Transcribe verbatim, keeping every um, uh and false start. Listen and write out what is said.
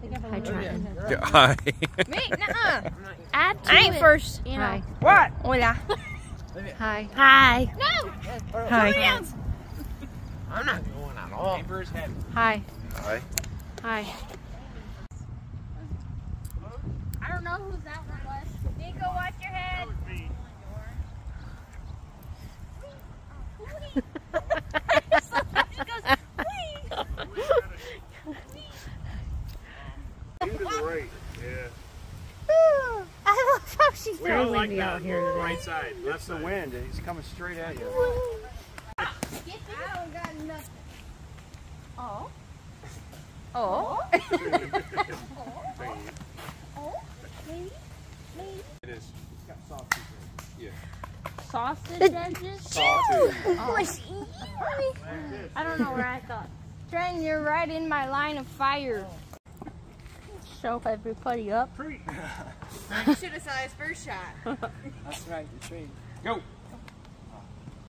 Hi, Trent. Yeah, hi. Me? Nuh-uh. Add to I ain't it. first. You know. Hi. What? Hola. Hi. Hi. No. Hi. I'm not going at all. Hi. Hi. Hi. I don't know who that one was. Nico, watch your head. I love how she's We all like windy that out here today. right side. That's the wind. He's coming straight at you. I don't got nothing. Oh. Oh. Oh. Maybe. Maybe. It is. It's got sausage in it. Yeah. Sausage edges? Sausage. Oh. I don't know where I thought. Trent, you're right in my line of fire. Show everybody up. You should have saw his first shot. That's right, the tree. Go.